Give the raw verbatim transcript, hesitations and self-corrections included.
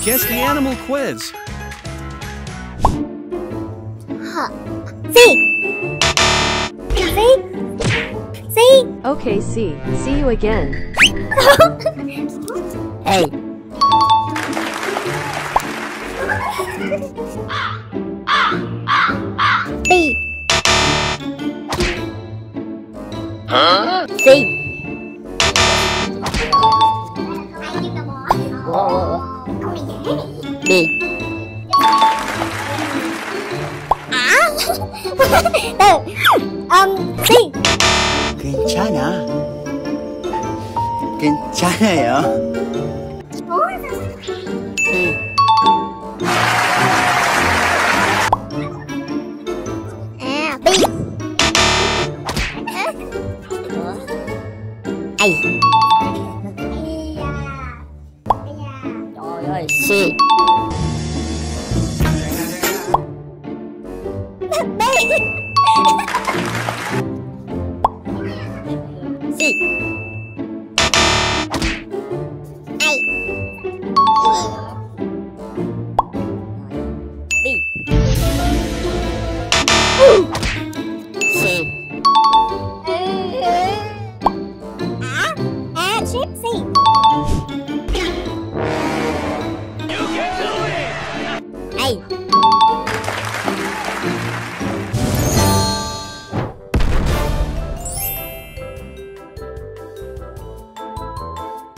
Guess the animal quiz. C. C. C. Okay, C. See you again. A. B. Hả? C. D. Từ. Um, C. 괜찮아. 괜찮아요. À, B. A. Trời ơi, C. B. C. A. B. C. À, à, xếp C. A.